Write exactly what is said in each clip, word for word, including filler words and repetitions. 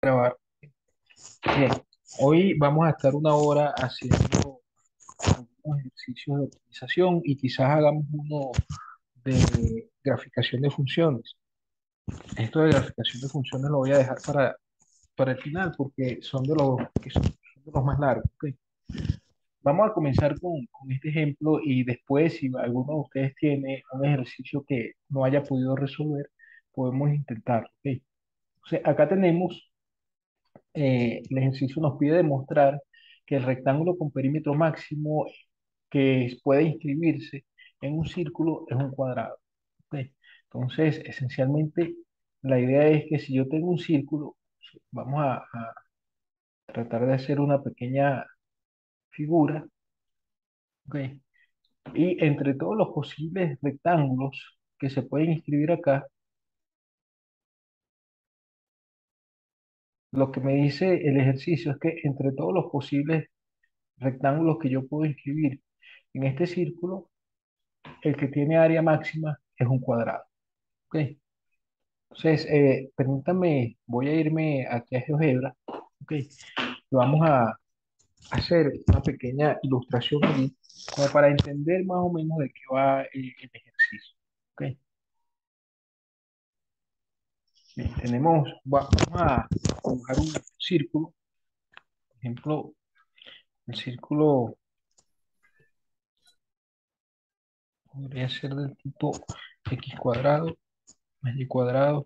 Grabar. Bien, hoy vamos a estar una hora haciendo algunos ejercicios de optimización y quizás hagamos uno de graficación de funciones. Esto de graficación de funciones lo voy a dejar para, para el final porque son de los, que son, son de los más largos. ¿Ok? Vamos a comenzar con, con este ejemplo y después, si alguno de ustedes tiene un ejercicio que no haya podido resolver, podemos intentarlo. ¿Ok? Entonces, acá tenemos eh, el ejercicio nos pide demostrar que el rectángulo con perímetro máximo que puede inscribirse en un círculo es un cuadrado. ¿Ok? Entonces, esencialmente, la idea es que si yo tengo un círculo, vamos a, a tratar de hacer una pequeña figura, ¿ok? Y entre todos los posibles rectángulos que se pueden inscribir acá, lo que me dice el ejercicio es que entre todos los posibles rectángulos que yo puedo inscribir en este círculo, el que tiene área máxima es un cuadrado. ¿Ok? Entonces, eh, permítanme, voy a irme aquí a GeoGebra. ¿Ok? Vamos a hacer una pequeña ilustración aquí, como para entender más o menos de qué va eh, el ejercicio. ¿Ok? Bien, tenemos, va- vamos a dibujar un círculo. Por ejemplo, el círculo podría ser del tipo x cuadrado más y cuadrado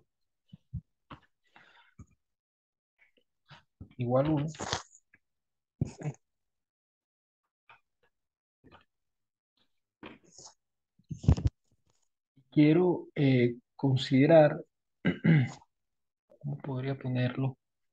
igual uno. Quiero eh, considerar, ¿cómo podría ponerlo?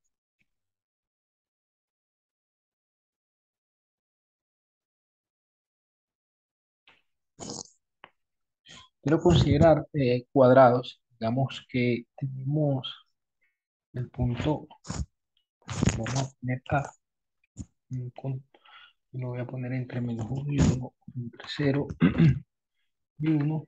Quiero considerar eh, cuadrados. Digamos que tenemos el punto, vamos a poner A, un con- y lo voy a poner entre menos uno y uno, entre cero y uno.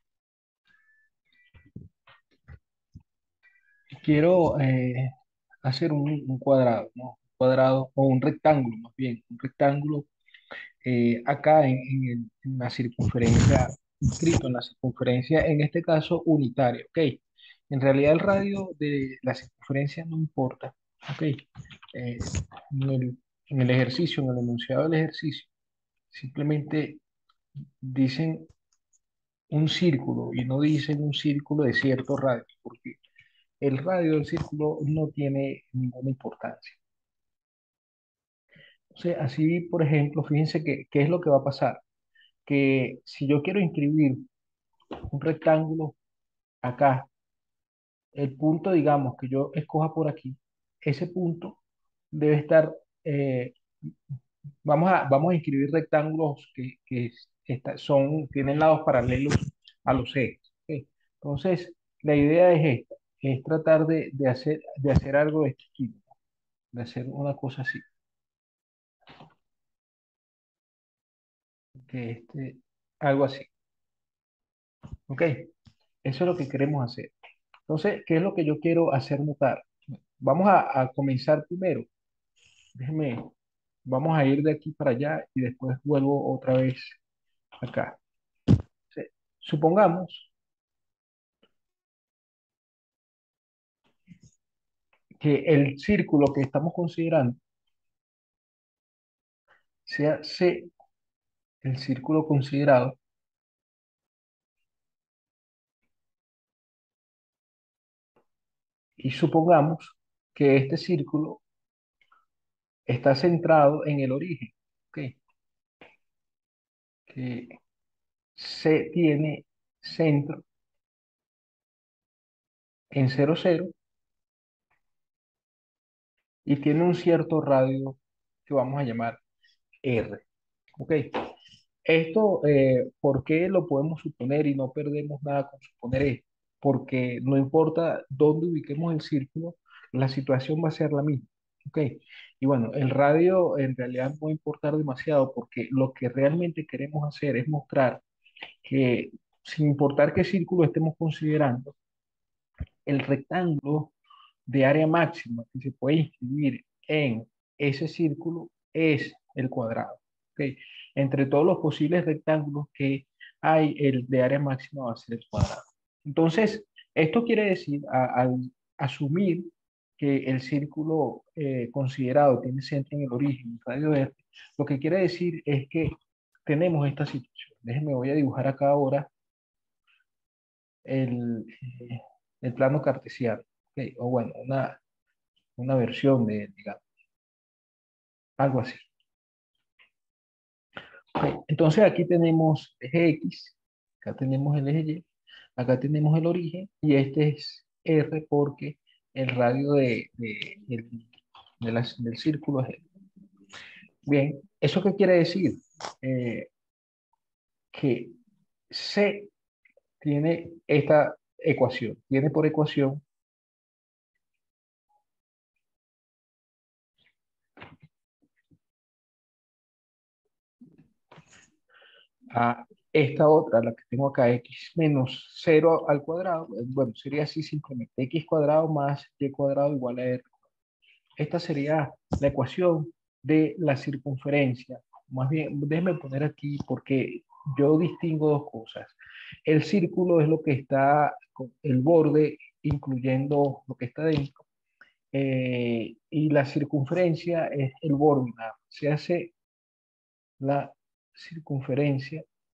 Quiero eh, hacer un, un cuadrado, ¿no? Un cuadrado o un rectángulo, más bien, un rectángulo eh, acá en, en el- en la circunferencia, inscrito en la circunferencia, en este caso unitaria, ¿ok? En realidad el radio de la circunferencia no importa, ¿ok? Eh, en el, en el ejercicio, en el enunciado del ejercicio, simplemente dicen un círculo y no dicen un círculo de cierto radio, porque el radio del círculo no tiene ninguna importancia. Entonces, así, por ejemplo, fíjense que, qué es lo que va a pasar, que si yo quiero inscribir un rectángulo acá, el punto, digamos, que yo escoja por aquí, ese punto debe estar, eh, vamos a, vamos a inscribir rectángulos que, que esta- son, tienen lados paralelos a los ejes. ¿Ok? Entonces, la idea es esta, es tratar de, de hacer, de hacer algo de este tipo, de hacer una cosa así, que este, algo así. ¿Ok? Eso es lo que queremos hacer. Entonces, ¿qué es lo que yo quiero hacer notar? Vamos a, a comenzar primero. Déjeme, vamos a ir de aquí para allá y después vuelvo otra vez acá. Sí. Supongamos que el círculo que estamos considerando sea C, el círculo considerado, y supongamos que este círculo está centrado en el origen, ¿ok? Que C tiene centro en cero cero y tiene un cierto radio que vamos a llamar R, ¿ok? Esto, eh, ¿por qué lo podemos suponer y no perdemos nada con suponer esto? Porque no importa dónde ubiquemos el círculo, la situación va a ser la misma. ¿Ok? Y bueno, el radio en realidad no va a importar demasiado porque lo que realmente queremos hacer es mostrar que sin importar qué círculo estemos considerando, el rectángulo de área máxima que se puede inscribir en ese círculo es el cuadrado. ¿Ok? Entre todos los posibles rectángulos que hay, el de área máxima va a ser el cuadrado. Entonces, esto quiere decir, a- al asumir que el círculo eh, considerado tiene centro en el origen, radio verde, lo que quiere decir es que tenemos esta situación. Déjenme, voy a dibujar acá ahora el, eh, el plano cartesiano. ¿Ok? O bueno, una, una versión de, digamos, algo así. ¿Ok? Entonces aquí tenemos el eje X, acá tenemos el eje Y, acá tenemos el origen y este es R porque el radio de, de- del de la- del círculo es R. Bien, ¿eso qué quiere decir? Eh, que C tiene esta ecuación, tiene por ecuación a esta otra, la que tengo acá, x menos cero al cuadrado, eh, bueno, sería así simplemente, x cuadrado más y cuadrado igual a r. Esta sería la ecuación de la circunferencia. Más bien, déjeme poner aquí porque yo distingo dos cosas. El círculo es lo que está con el borde, incluyendo lo que está dentro, eh, y la circunferencia es el borde. Nada. Se hace la circunferencia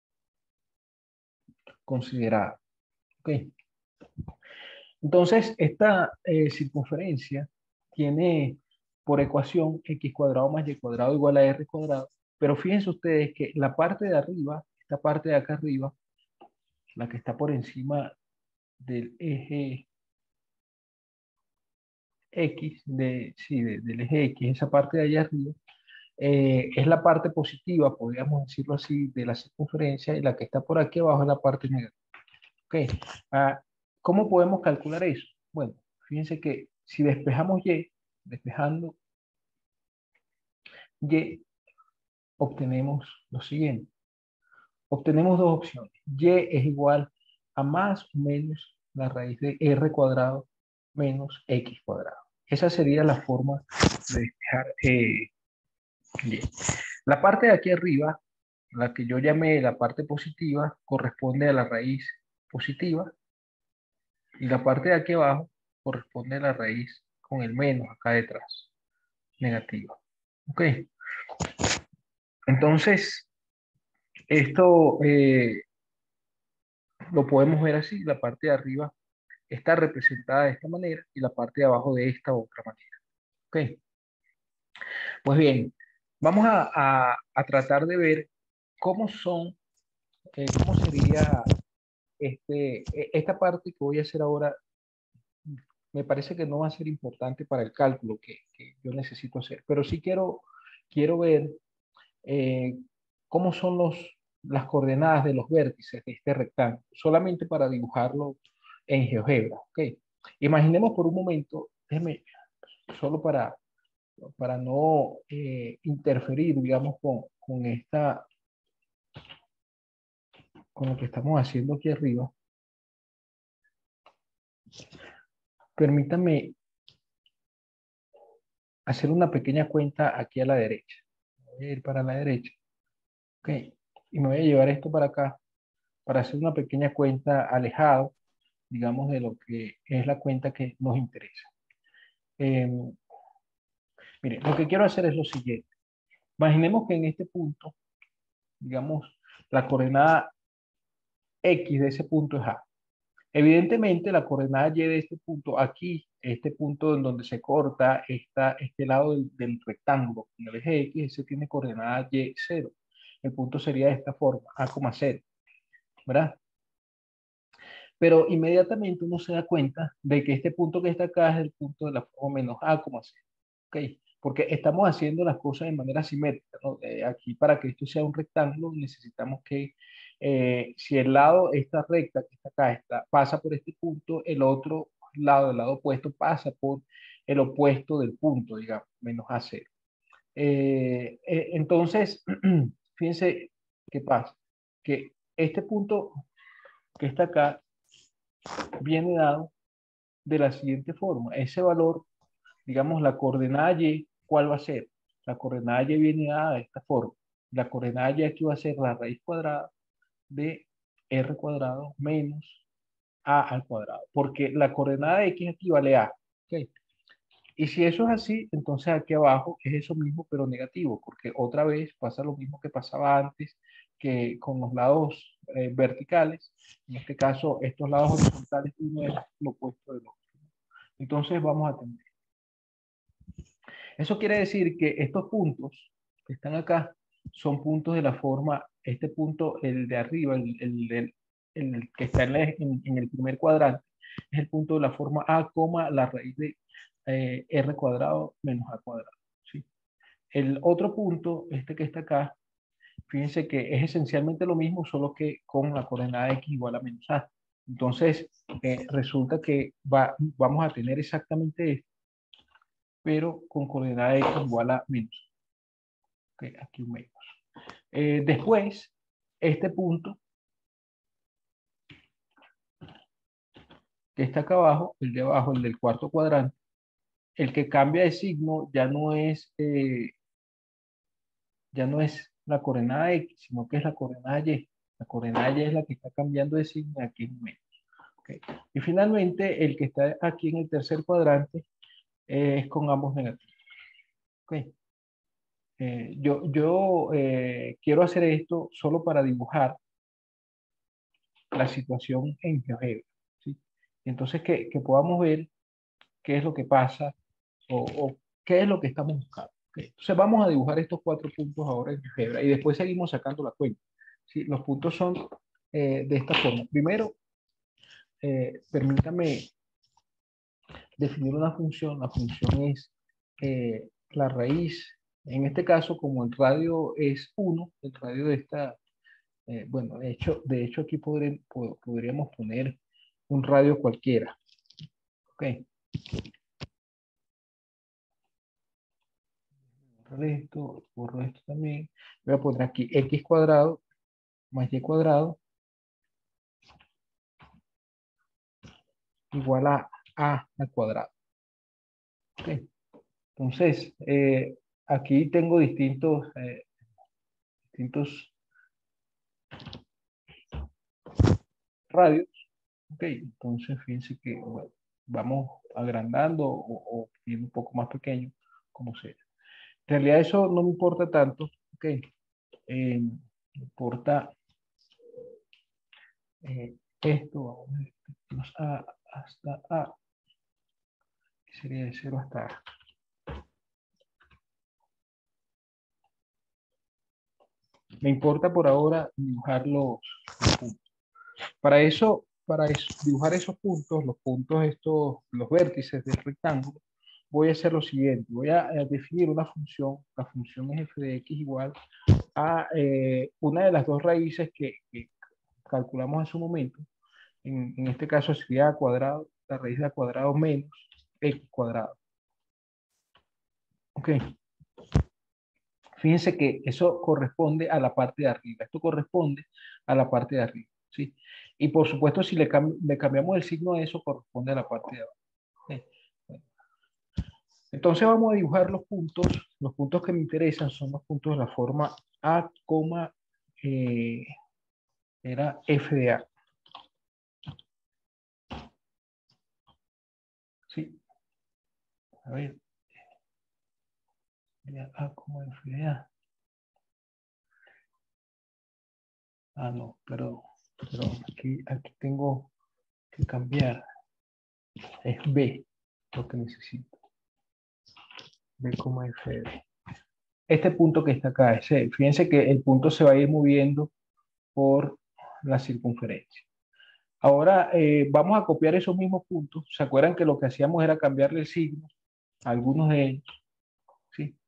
considerada. ¿Ok? Entonces, esta eh, circunferencia tiene por ecuación x cuadrado más y cuadrado igual a r cuadrado, pero fíjense ustedes que la parte de arriba, esta parte de acá arriba, la que está por encima del eje X, de, sí, de- del eje X, esa parte de allá arriba, eh, es la parte positiva, podríamos decirlo así, de la circunferencia, y la que está por aquí abajo es la parte negativa. Ok. Ah, ¿cómo podemos calcular eso? Bueno, fíjense que si despejamos Y, despejando Y, obtenemos lo siguiente. Obtenemos dos opciones. Y es igual a más o menos la raíz de R cuadrado menos X cuadrado. Esa sería la forma de despejar eh, Y. La parte de aquí arriba, la que yo llamé la parte positiva, corresponde a la raíz positiva. Y la parte de aquí abajo corresponde a la raíz con el menos acá detrás, negativa. ¿Ok? Entonces, esto eh, lo podemos ver así. La parte de arriba está representada de esta manera y la parte de abajo de esta otra manera. ¿Ok? Pues bien, vamos a, a- a tratar de ver cómo son, eh, cómo sería este, e- esta parte que voy a hacer ahora. Me parece que no va a ser importante para el cálculo que, que yo necesito hacer, pero sí quiero, quiero ver eh, cómo son los, las coordenadas de los vértices de este rectángulo, solamente para dibujarlo en GeoGebra. ¿Ok? Imaginemos por un momento, déjeme, solo para, para no eh, interferir, digamos, con, con, esta, con lo que estamos haciendo aquí arriba, permítame hacer una pequeña cuenta aquí a la derecha. Voy a ir para la derecha. ¿Ok? Y me voy a llevar esto para acá para hacer una pequeña cuenta alejado, digamos, de lo que es la cuenta que nos interesa. Eh, mire, lo que quiero hacer es lo siguiente. Imaginemos que en este punto, digamos, la coordenada X de ese punto es A. Evidentemente, la coordenada Y de este punto, aquí, este punto en donde se corta esta, este lado del, del rectángulo, en el eje X, ese tiene coordenada Y cero. El punto sería de esta forma, A, cero, ¿verdad? Pero inmediatamente uno se da cuenta de que este punto que está acá es el punto de la forma menos A, C. ¿Ok? Porque estamos haciendo las cosas de manera simétrica, ¿no? Eh, aquí para que esto sea un rectángulo necesitamos que eh, si el lado, esta recta que está acá, está, pasa por este punto, el otro lado, el lado opuesto, pasa por el opuesto del punto, digamos, menos A cero. Eh, eh, entonces, fíjense qué pasa, que este punto que está acá viene dado de la siguiente forma. Ese valor, digamos, la coordenada Y, ¿cuál va a ser? La coordenada Y viene dada de esta forma. La coordenada Y aquí va a ser la raíz cuadrada de R cuadrado menos A al cuadrado, porque la coordenada de X aquí vale A. ¿Ok? Y si eso es así, entonces aquí abajo es eso mismo, pero negativo, porque otra vez pasa lo mismo que pasaba antes, que con los lados eh, verticales, en este caso estos lados horizontales, uno es lo opuesto del otro. Entonces vamos a tener. Eso quiere decir que estos puntos que están acá son puntos de la forma, este punto, el de arriba, el, el, el, el que está en, en, en el primer cuadrante, es el punto de la forma A, la raíz de eh, R cuadrado menos A cuadrado. ¿Sí? El otro punto, este que está acá, fíjense que es esencialmente lo mismo, solo que con la coordenada X igual a menos A. Entonces, eh, resulta que va, vamos a tener exactamente esto, pero con coordenada X igual a menos. Okay, aquí un menos. Eh, después, este punto que está acá abajo, el de abajo, el del cuarto cuadrante, el que cambia de signo ya no es, eh, ya no es la coordenada X, sino que es la coordenada Y. La coordenada Y es la que está cambiando de signo, aquí es un menos. Okay. Y finalmente, el que está aquí en el tercer cuadrante eh, es con ambos negativos. Okay. Eh, yo yo eh, quiero hacer esto solo para dibujar la situación en GeoGebra. ¿Sí? Entonces, que, que podamos ver qué es lo que pasa o, o qué es lo que estamos buscando. ¿Okay? Entonces, vamos a dibujar estos cuatro puntos ahora en GeoGebra y después seguimos sacando la cuenta. ¿Sí? Los puntos son eh, de esta forma. Primero, eh, permítame definir una función. La función es eh, la raíz. En este caso, como el radio es uno, el radio de esta, eh, bueno, de hecho, de hecho aquí podré, po- podríamos poner un radio cualquiera. Ok. Borro esto, borro esto también. Voy a poner aquí X cuadrado más Y cuadrado igual a A al cuadrado. Ok. Entonces, eh, aquí tengo distintos, eh, distintos radios. Ok, entonces fíjense que bueno, vamos agrandando o, o viendo un poco más pequeño, como sea. En realidad eso no me importa tanto. Ok, eh, me importa eh, esto, vamos a ver, más A hasta A, que sería de cero hasta A. Me importa por ahora dibujar los, los puntos. Para eso, para eso, dibujar esos puntos, los puntos estos, los vértices del rectángulo, voy a hacer lo siguiente. Voy a, a definir una función. La función es f de x igual a eh, una de las dos raíces que, que calculamos en su momento. En, en este caso sería a cuadrado, la raíz de a cuadrado menos x cuadrado. Ok. Fíjense que eso corresponde a la parte de arriba. Esto corresponde a la parte de arriba. ¿Sí? Y por supuesto, si le, cam le cambiamos el signo a eso, corresponde a la parte de abajo. ¿Sí? Entonces vamos a dibujar los puntos. Los puntos que me interesan son los puntos de la forma A, eh, era f de A. ¿Sí? A ver. A como f de A. Ah, no, perdón. Perdón, aquí, aquí tengo que cambiar. Es B lo que necesito. B como f de A. Este punto que está acá, ese, fíjense que el punto se va a ir moviendo por la circunferencia. Ahora eh, vamos a copiar esos mismos puntos. ¿Se acuerdan que lo que hacíamos era cambiarle el signo a algunos de ellos? ¿Sí?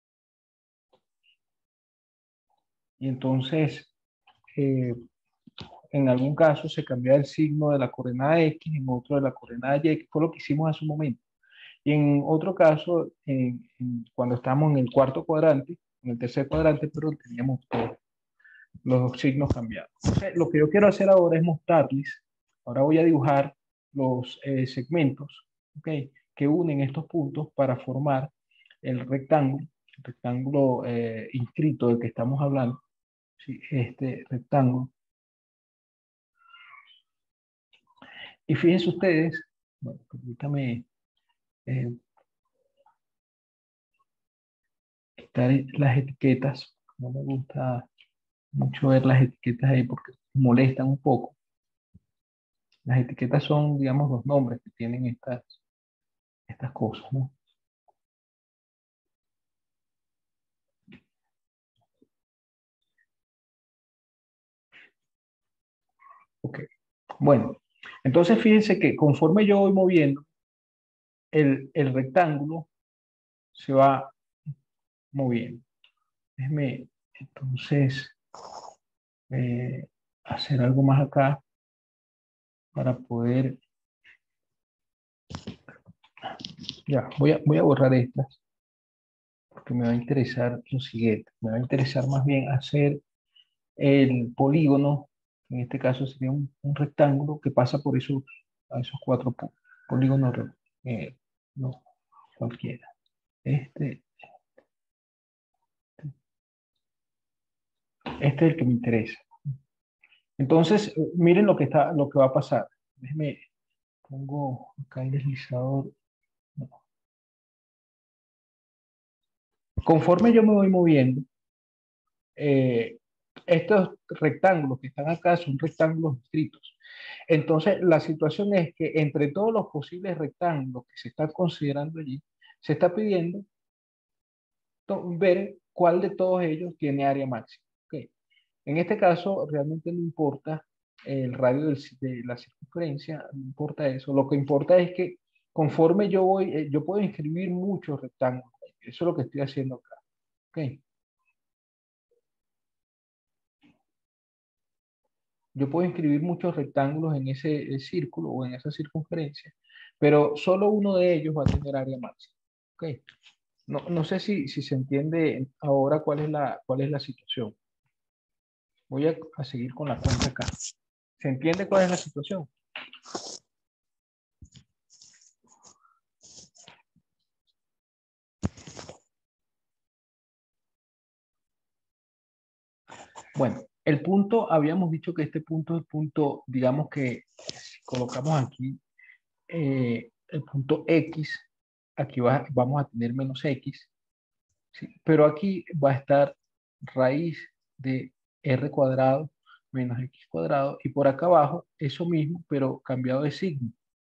Y entonces, eh, en algún caso se cambiaba el signo de la coordenada X, en otro de la coordenada Y, que fue lo que hicimos hace un momento. Y en otro caso, en, en, cuando estamos en el cuarto cuadrante, en el tercer cuadrante, pero teníamos todos los signos cambiados. Entonces, lo que yo quiero hacer ahora es mostrarles, ahora voy a dibujar los eh, segmentos, ¿ok? Que unen estos puntos para formar el rectángulo, el rectángulo eh, inscrito del que estamos hablando, ¿sí? Este rectángulo. Y fíjense ustedes, bueno, permítame eh, quitar las etiquetas, no me gusta mucho ver las etiquetas ahí porque molestan un poco. Las etiquetas son, digamos, los nombres que tienen estas, estas cosas, ¿no? Ok, bueno, entonces fíjense que conforme yo voy moviendo, el, el rectángulo se va moviendo. Déjeme entonces eh, hacer algo más acá para poder, ya, voy a, voy a borrar estas porque me va a interesar lo siguiente, me va a interesar más bien hacer el polígono, en este caso sería un, un rectángulo que pasa por esos, a esos cuatro puntos. Polígono, eh, no, cualquiera. Este, este es el que me interesa. Entonces, eh, miren lo que está, lo que va a pasar. Déjenme, pongo acá el deslizador. No. Conforme yo me voy moviendo, eh, estos rectángulos que están acá son rectángulos inscritos. Entonces, la situación es que entre todos los posibles rectángulos que se están considerando allí, se está pidiendo ver cuál de todos ellos tiene área máxima. Okay. En este caso, realmente no importa el radio del- de la circunferencia, no importa eso. Lo que importa es que conforme yo voy, eh, yo puedo inscribir muchos rectángulos. Eso es lo que estoy haciendo acá. Okay. Yo puedo inscribir muchos rectángulos en ese eh, círculo o en esa circunferencia, pero solo uno de ellos va a tener área máxima. Okay. No, no sé si, si se entiende ahora cuál es la, cuál es la situación. Voy a, a seguir con la cuenta acá. ¿Se entiende cuál es la situación? Bueno, el punto, habíamos dicho que este punto es el punto, digamos que si colocamos aquí eh, el punto X, aquí va- vamos a tener menos X, ¿sí? Pero aquí va a estar raíz de R cuadrado menos X cuadrado, y por acá abajo eso mismo, pero cambiado de signo.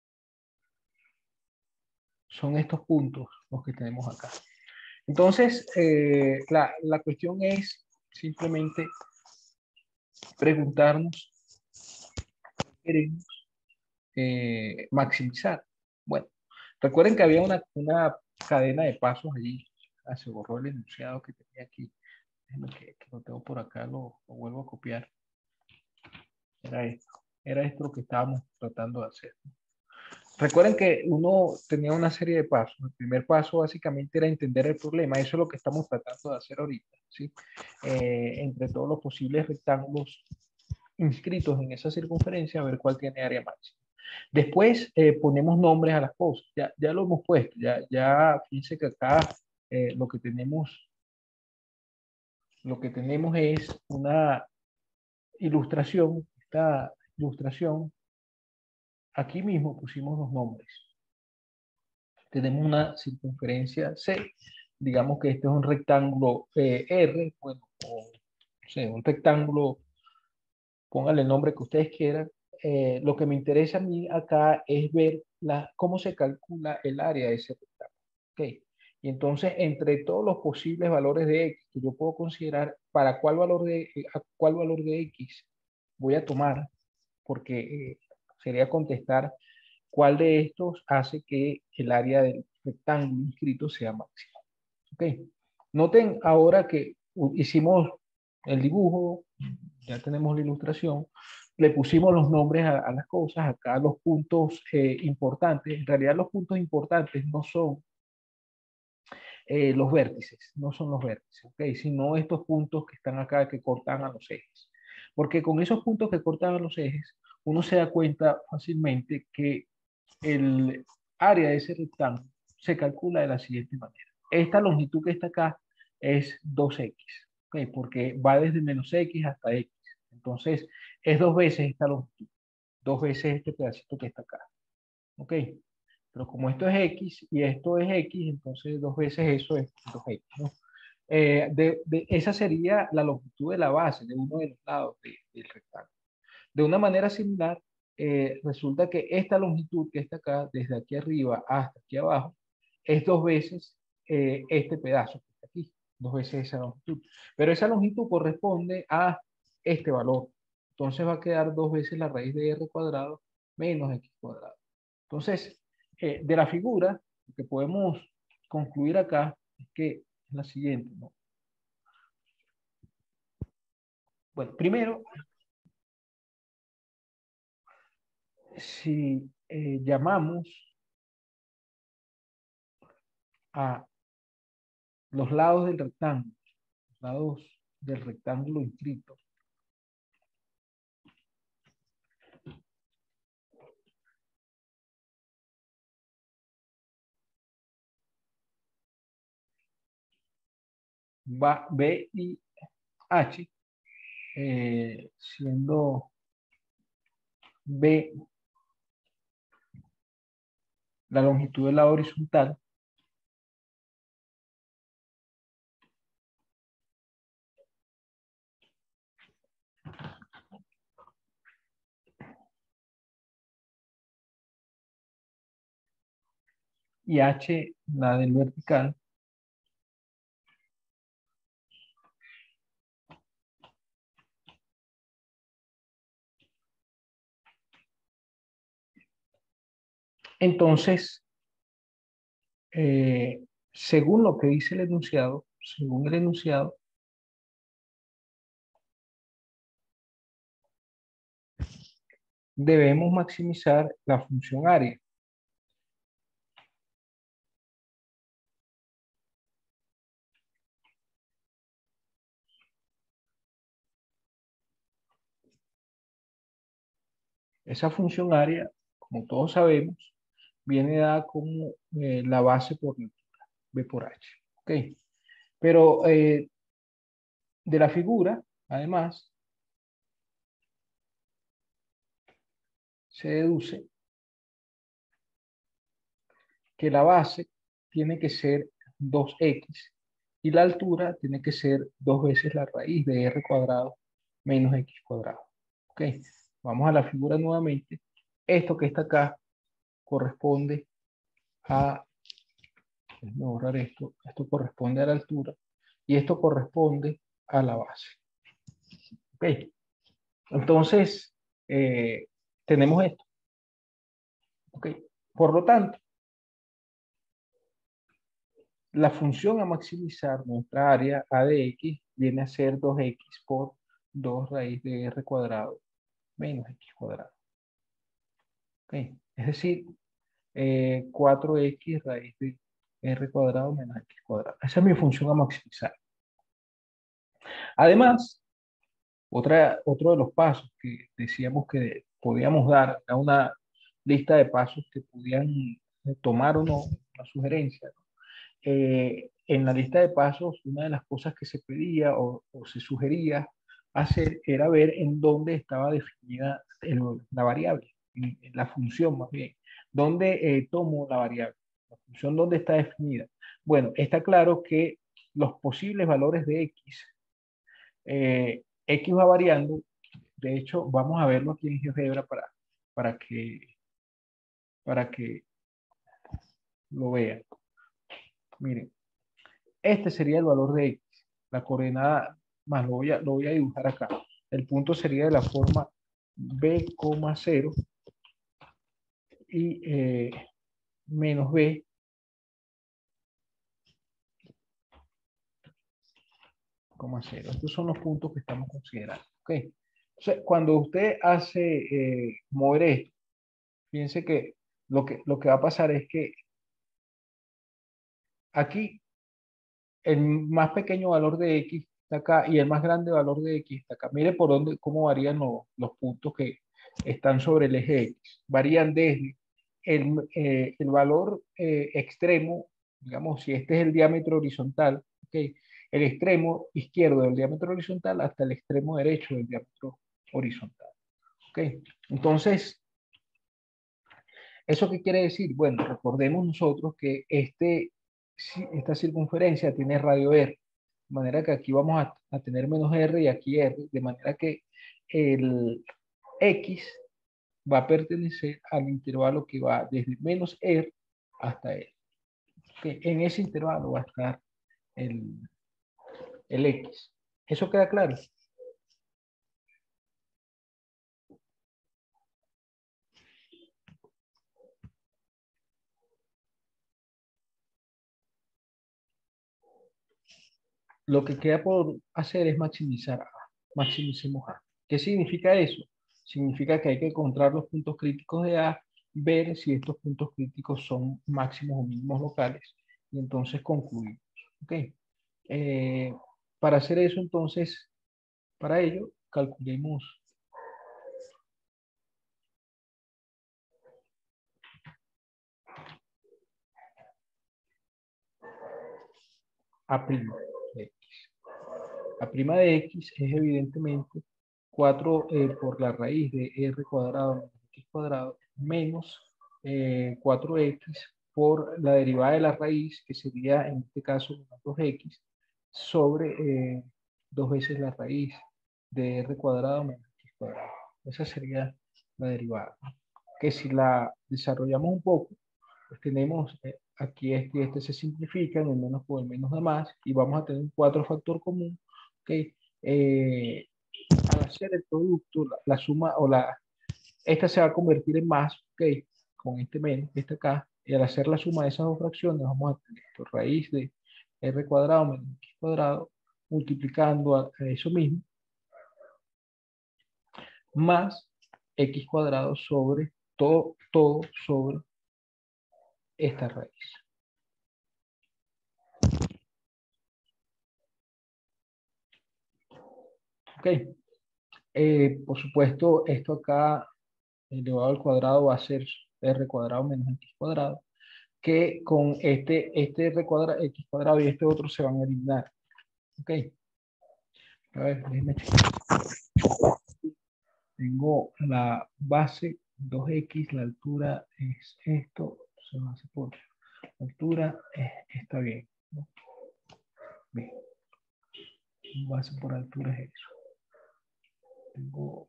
Son estos puntos los que tenemos acá. Entonces, eh, la, la cuestión es simplemente preguntarnos qué queremos eh, maximizar. Bueno, recuerden que había una, una cadena de pasos allí. Ah, se borró el enunciado que tenía aquí. Déjenme que, que lo tengo por acá, lo, lo vuelvo a copiar. Era esto. Era esto lo que estábamos tratando de hacer. Recuerden que uno tenía una serie de pasos. El primer paso básicamente era entender el problema. Eso es lo que estamos tratando de hacer ahorita, ¿sí? Eh, entre todos los posibles rectángulos inscritos en esa circunferencia, a ver cuál tiene área máxima. Después eh, ponemos nombres a las cosas. Ya, ya lo hemos puesto. Ya, ya fíjense que acá eh, lo que tenemos, lo que tenemos es una ilustración. Esta ilustración, aquí mismo pusimos los nombres. Tenemos una circunferencia C, digamos que este es un rectángulo eh, R, bueno, o, no sé, un rectángulo, póngale el nombre que ustedes quieran. Eh, lo que me interesa a mí acá es ver la, cómo se calcula el área de ese rectángulo. Okay. Y entonces, entre todos los posibles valores de X que yo puedo considerar, para cuál valor de, a cuál valor de X voy a tomar, porque eh, sería contestar cuál de estos hace que el área del rectángulo inscrito sea máxima. Ok. Noten ahora que hicimos el dibujo, ya tenemos la ilustración, le pusimos los nombres a, a las cosas, acá los puntos eh, importantes. En realidad los puntos importantes no son eh, los vértices, no son los vértices, ¿ok? Sino estos puntos que están acá que cortan a los ejes. Porque con esos puntos que cortan a los ejes, uno se da cuenta fácilmente que el área de ese rectángulo se calcula de la siguiente manera. Esta longitud que está acá es dos equis, ¿ok? Porque va desde menos X hasta X. Entonces, es dos veces esta longitud, dos veces este pedacito que está acá, ¿ok? Pero como esto es X y esto es X, entonces dos veces eso es dos equis, ¿no? Eh, de, de- esa sería la longitud de la base de uno de los lados de- del rectángulo. De una manera similar, eh, resulta que esta longitud que está acá, desde aquí arriba hasta aquí abajo, es dos veces eh, este pedazo que está aquí, dos veces esa longitud. Pero esa longitud corresponde a este valor. Entonces va a quedar dos veces la raíz de r cuadrado menos x cuadrado. Entonces, eh, de la figura, lo que podemos concluir acá es que es la siguiente, ¿no? Bueno, primero, si eh, llamamos a los lados del rectángulo, los lados del rectángulo inscrito, va B y H, eh, siendo B la longitud de la horizontal y H la del vertical, entonces, eh, según lo que dice el enunciado, según el enunciado, debemos maximizar la función área. Esa función área, como todos sabemos, viene dada como eh, la base por B por H. ¿Ok? Pero eh, de la figura, además, se deduce que la base tiene que ser dos equis y la altura tiene que ser dos veces la raíz de r cuadrado menos x cuadrado. ¿Ok? Vamos a la figura nuevamente. Esto que está acá corresponde a, déjame borrar esto, esto corresponde a la altura y esto corresponde a la base. ¿Ok? Entonces, eh, tenemos esto. ¿Ok? Por lo tanto, la función a maximizar nuestra área a de x viene a ser dos equis por dos raíz de r cuadrado menos x cuadrado. ¿Ok? Es decir, eh, cuatro equis raíz de r cuadrado menos x cuadrado. Esa es mi función a maximizar. Además, otra, otro de los pasos que decíamos que podíamos dar a una lista de pasos que podían eh, tomar o no una sugerencia, ¿no? Eh, en la lista de pasos, una de las cosas que se pedía o, o se sugería hacer era ver en dónde estaba definida el- la variable, en, en la función más bien, dónde eh, tomo la variable, la función dónde está definida. Bueno, está claro que los posibles valores de x, eh, x va variando, de hecho, vamos a verlo aquí en GeoGebra para, para que, para que lo vean. Miren, este sería el valor de x, la coordenada, más lo voy a, lo voy a dibujar acá. El punto sería de la forma b, cero y eh, menos b, cero. Estos son los puntos que estamos considerando. ¿Okay? Entonces, cuando usted hace eh, mover esto, piense que lo, que lo que va a pasar es que aquí el más pequeño valor de x está acá y el más grande valor de x está acá. Mire por dónde, cómo varían los, los puntos que, están sobre el eje X. Varían desde el, eh, el valor eh, extremo, digamos, si este es el diámetro horizontal, ¿okay? El extremo izquierdo del diámetro horizontal hasta el extremo derecho del diámetro horizontal. ¿Okay? Entonces, ¿eso qué quiere decir? Bueno, recordemos nosotros que este, esta circunferencia tiene radio R, de manera que aquí vamos a, a tener menos R y aquí R, de manera que el X va a pertenecer al intervalo que va desde menos R hasta R. Que en ese intervalo va a estar el, el X. ¿Eso queda claro? Lo que queda por hacer es maximizar A. Maximicemos A. ¿Qué significa eso? Significa que hay que encontrar los puntos críticos de A, ver si estos puntos críticos son máximos o mínimos locales, y entonces concluimos. ¿Ok? Eh, para hacer eso, entonces, para ello, calculemos A' de X. A' de X es evidentemente cuatro eh, por la raíz de R cuadrado menos X cuadrado menos eh, cuatro X por la derivada de la raíz, que sería en este caso dos X, sobre eh, dos veces la raíz de R cuadrado menos X cuadrado. Esa sería la derivada. Que si la desarrollamos un poco, pues tenemos eh, aquí este y este se simplifican, el menos por el menos da más, y vamos a tener un cuatro factor común, que eh, al hacer el producto, la, la suma o la, esta se va a convertir en más, ok, con este menos, este acá, y al hacer la suma de esas dos fracciones, vamos a tener esto, raíz de R cuadrado menos X cuadrado, multiplicando a, a eso mismo, más X cuadrado sobre todo, todo sobre esta raíz. Ok. Eh, por supuesto, esto acá elevado al cuadrado va a ser R cuadrado menos X cuadrado, que con este, este R cuadrado, X cuadrado y este otro se van a eliminar. Ok. A ver, déjenme checar. Tengo la base dos X, la altura es esto, se va a hacer por la altura, eh, está bien, ¿no? Bien. Base por altura es eso. Tengo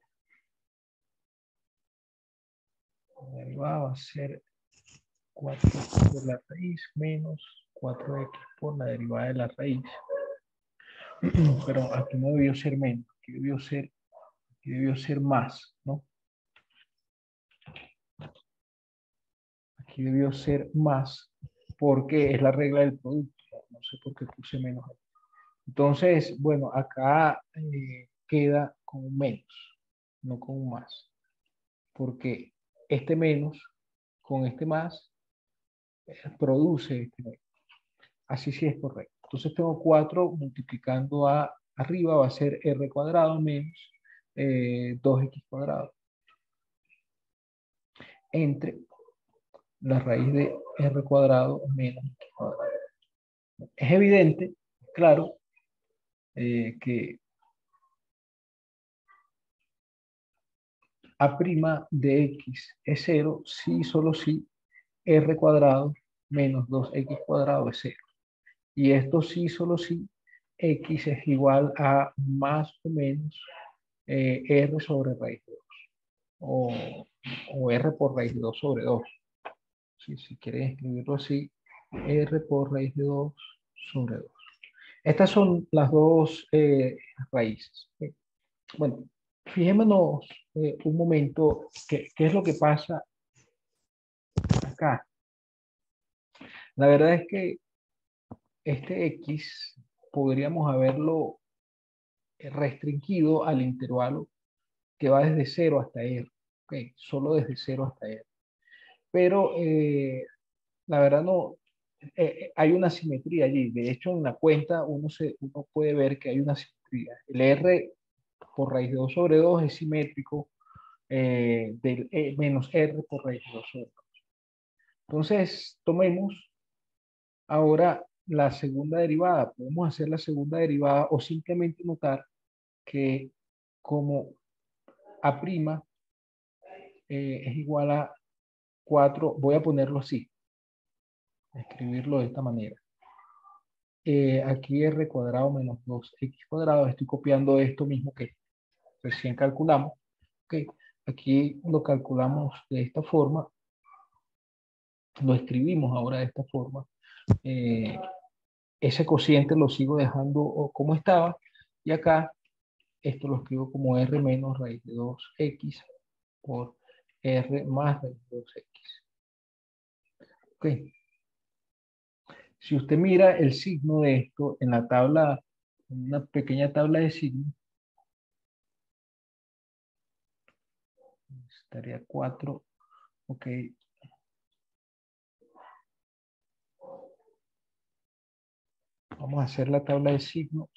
la derivada va a ser cuatro por la raíz menos cuatro X por la derivada de la raíz. Pero aquí no debió ser menos, aquí debió ser, aquí debió ser más, ¿no? Aquí debió ser más, porque es la regla del producto. No sé por qué puse menos. Entonces, bueno, acá eh, queda con un menos, no con un más, porque este menos con este más eh, produce este menos. Así sí es correcto. Entonces tengo cuatro multiplicando a arriba va a ser R cuadrado menos eh, dos X cuadrado entre la raíz de R cuadrado menos X cuadrado. Es evidente, claro, eh, que A' de X es cero si solo si R cuadrado menos dos X cuadrado es cero. Y esto sí solo si X es igual a más o menos eh, R sobre raíz de dos. O, o R por raíz de dos sobre dos. Si, si quieres escribirlo así, R por raíz de dos sobre dos. Estas son las dos eh, raíces. Bueno, fijémonos eh, un momento qué, qué es lo que pasa acá. La verdad es que este X podríamos haberlo restringido al intervalo que va desde cero hasta R. Okay, solo desde cero hasta R. Pero eh, la verdad no, eh, hay una simetría allí. De hecho, en la cuenta uno, se, uno puede ver que hay una simetría. El R por raíz de dos sobre dos es simétrico eh, del E menos R por raíz de dos sobre dos. Entonces, tomemos ahora la segunda derivada. Podemos hacer la segunda derivada o simplemente notar que como A' eh, es igual a cuatro, voy a ponerlo así, escribirlo de esta manera. Eh, aquí R cuadrado menos dos X cuadrado, estoy copiando esto mismo que recién calculamos. Okay. Aquí lo calculamos de esta forma, lo escribimos ahora de esta forma. Eh, ese cociente lo sigo dejando como estaba, y acá esto lo escribo como R menos raíz de dos X por R más raíz de dos X. Ok. Si usted mira el signo de esto en la tabla, en una pequeña tabla de signos, estaría cuatro, ok. Vamos a hacer la tabla de signos.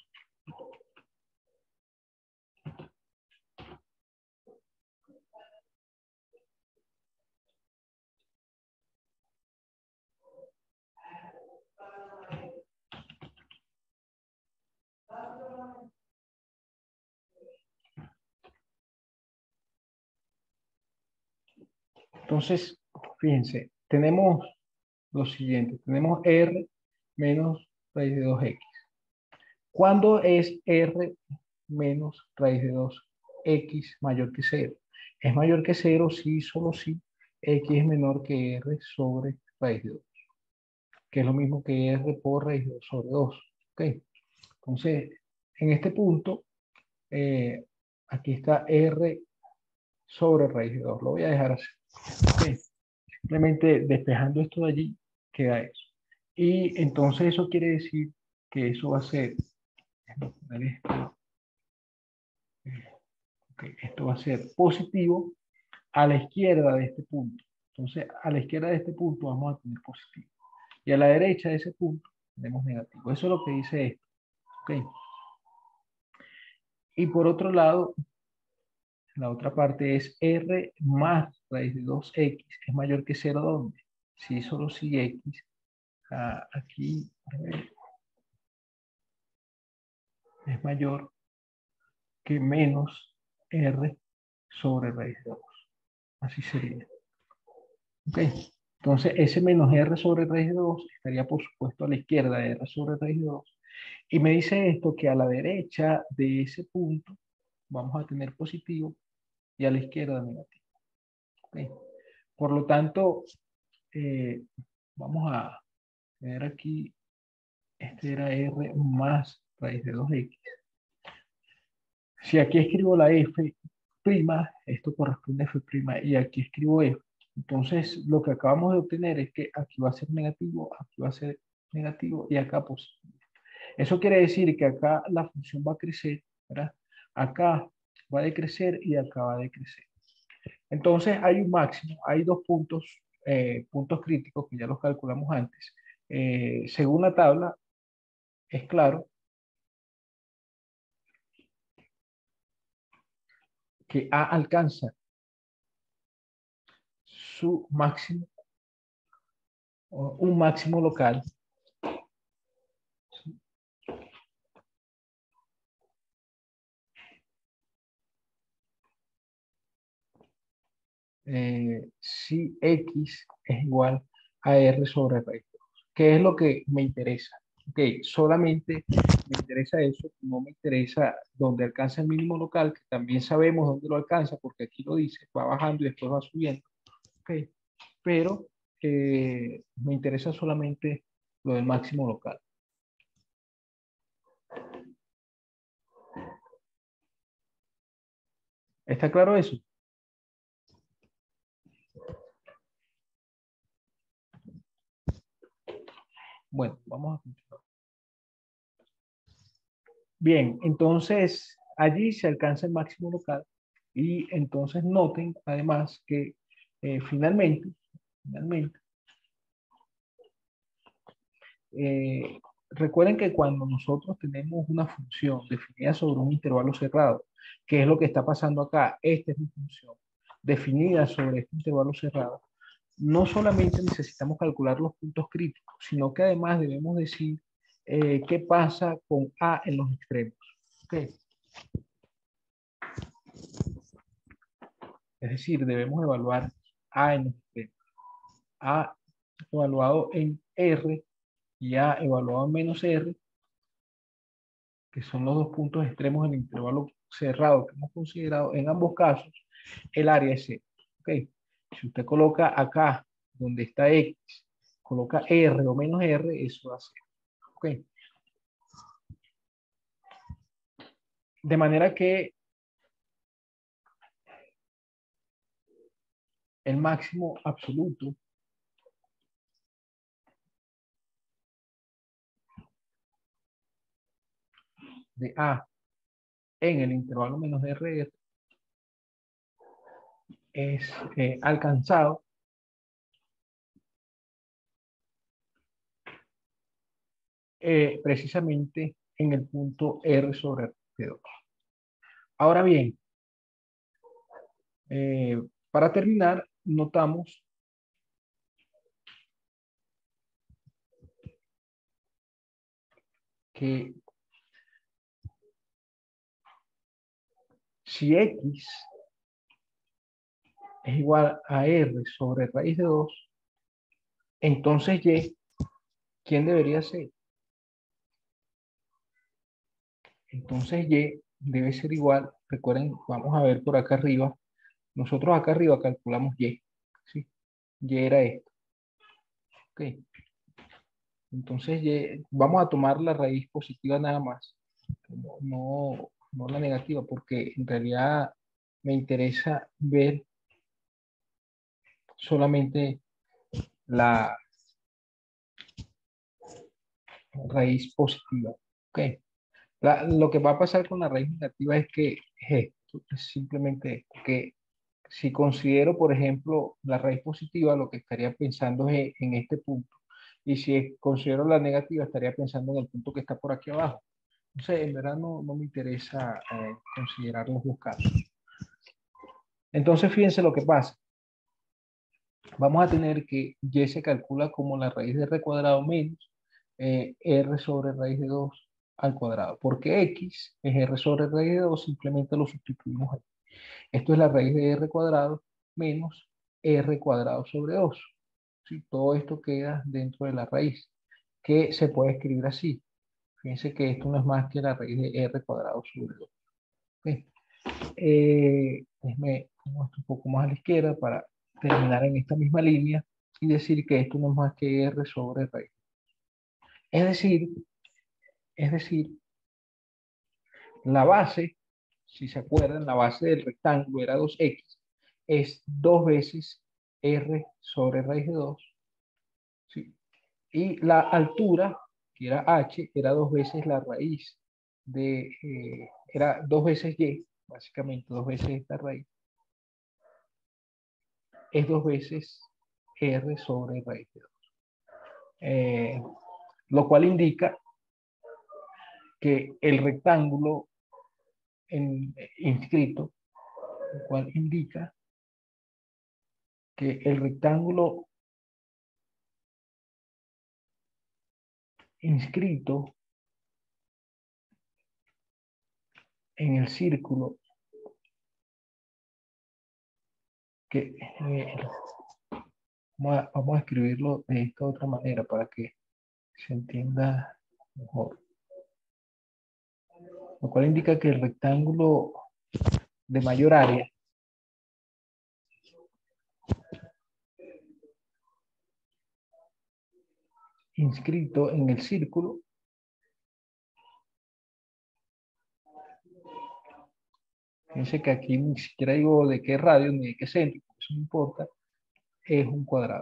Entonces, fíjense, tenemos lo siguiente, tenemos R menos raíz de dos X. ¿Cuándo es R menos raíz de dos X mayor que cero? Es mayor que cero si, solo si X es menor que R sobre raíz de dos, que es lo mismo que R por raíz de dos sobre dos. ¿Ok? Entonces, en este punto, eh, aquí está R sobre raíz de dos. Lo voy a dejar así. ¿Ok? Simplemente despejando esto de allí, queda eso. Y entonces eso quiere decir que eso va a ser, déjame poner esto, okay, esto va a ser positivo a la izquierda de este punto. Entonces, a la izquierda de este punto vamos a tener positivo. Y a la derecha de ese punto tenemos negativo. Eso es lo que dice esto. ¿Okay? Y por otro lado, la otra parte es R más raíz de dos X es mayor que cero, ¿dónde? Si solo si X, ah, aquí es mayor que menos R sobre raíz de dos. Así sería. ¿Ok? Entonces, ese menos R sobre raíz de dos estaría, por supuesto, a la izquierda de R sobre raíz de dos. Y me dice esto que a la derecha de ese punto vamos a tener positivo y a la izquierda negativo. ¿Okay? Por lo tanto, eh, vamos a tener aquí, este era R más raíz de dos X. Si aquí escribo la F prima, esto corresponde a F prima, y aquí escribo F. Entonces, lo que acabamos de obtener es que aquí va a ser negativo, aquí va a ser negativo y acá positivo. Eso quiere decir que acá la función va a crecer, ¿verdad? Acá va a decrecer y acá va a decrecer. Entonces, hay un máximo, hay dos puntos, eh, puntos críticos que ya los calculamos antes. Eh, según la tabla, es claro que A alcanza su máximo, un máximo local eh, si X es igual a R sobre raíz de dos. ¿Qué es lo que me interesa? Ok, solamente me interesa eso, no me interesa dónde alcanza el mínimo local, que también sabemos dónde lo alcanza, porque aquí lo dice, va bajando y después va subiendo. Ok, pero eh, me interesa solamente lo del máximo local. ¿Está claro eso? Bueno, vamos a continuar. Bien, entonces allí se alcanza el máximo local y entonces noten además que eh, finalmente, finalmente, eh, recuerden que cuando nosotros tenemos una función definida sobre un intervalo cerrado, ¿qué es lo que está pasando acá? Esta es mi función. definidas sobre este intervalo cerrado, no solamente necesitamos calcular los puntos críticos, sino que además debemos decir eh, qué pasa con A en los extremos. ¿Okay? Es decir, debemos evaluar A en los extremos. A evaluado en R y A evaluado en menos R, que son los dos puntos extremos del intervalo cerrado que hemos considerado. En ambos casos, el área es cero. ¿Okay? Si usted coloca acá, donde está X, coloca R o menos R, eso va a ser. ¿Okay? De manera que el máximo absoluto de A en el intervalo menos R R es eh, alcanzado eh, precisamente en el punto R sobre R dos. Ahora bien, eh, para terminar, notamos que si X es igual a R sobre raíz de dos, entonces Y, ¿quién debería ser? Entonces Y debe ser igual, recuerden, vamos a ver por acá arriba, nosotros acá arriba calculamos Y, ¿sí? Y era esto, ¿ok? Entonces Y, vamos a tomar la raíz positiva nada más, no, no, no la negativa, porque en realidad me interesa ver solamente la raíz positiva, ¿ok? La- lo que va a pasar con la raíz negativa es que es esto, es simplemente esto, que si considero, por ejemplo, la raíz positiva, lo que estaría pensando es en este punto. Y si considero la negativa, estaría pensando en el punto que está por aquí abajo. Entonces, en verdad no, no me interesa eh, considerar los dos casos. Entonces, fíjense lo que pasa. Vamos a tener que Y se calcula como la raíz de R cuadrado menos eh, R sobre raíz de dos al cuadrado. Porque X es R sobre raíz de dos, simplemente lo sustituimos ahí. Esto es la raíz de R cuadrado menos R cuadrado sobre dos. ¿Sí? Todo esto queda dentro de la raíz, que se puede escribir así. Fíjense que esto no es más que la raíz de R cuadrado sobre dos. ¿Okay? Eh, déjeme pongo esto un poco más a la izquierda para terminar en esta misma línea y decir que esto no es más que R sobre raíz. Es decir, es decir, la base, si se acuerdan, la base del rectángulo era dos x, es dos veces R sobre raíz de dos, ¿sí? Y la altura, que era H, era dos veces la raíz de, eh, era dos veces Y, básicamente dos veces esta raíz, es dos veces R sobre raíz de dos. Eh, lo cual indica que el rectángulo en, inscrito, lo cual indica que el rectángulo inscrito en el círculo que eh, vamos, a, vamos a escribirlo de esta otra manera para que se entienda mejor. Lo cual indica que el rectángulo de mayor área inscrito en el círculo fíjense que aquí ni siquiera digo de qué radio ni de qué centro, eso no importa, es un cuadrado.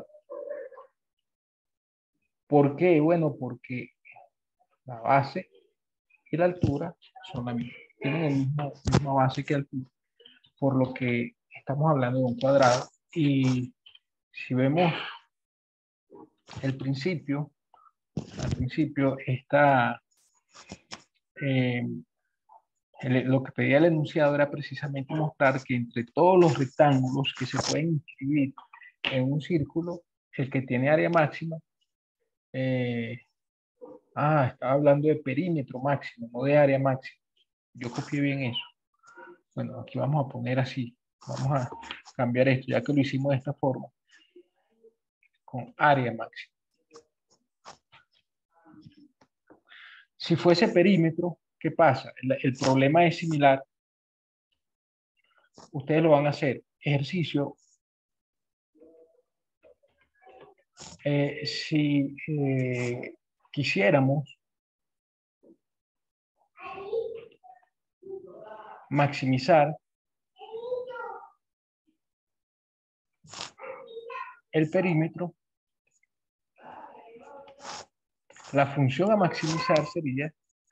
¿Por qué? Bueno, porque la base y la altura son la misma, tienen la misma, misma base que altura, por lo que estamos hablando de un cuadrado. Y si vemos el principio, al principio esta, eh, El- lo que pedía el enunciado era precisamente mostrar que entre todos los rectángulos que se pueden inscribir en un círculo, el que tiene área máxima, eh, ah, estaba hablando de perímetro máximo, no de área máxima. Yo copié bien eso. Bueno, aquí vamos a poner así. Vamos a cambiar esto, ya que lo hicimos de esta forma, con área máxima. Si fuese perímetro, ¿qué pasa? El, el problema es similar. Ustedes lo van a hacer. Ejercicio. Eh, si eh, quisiéramos maximizar el perímetro, la función a maximizar sería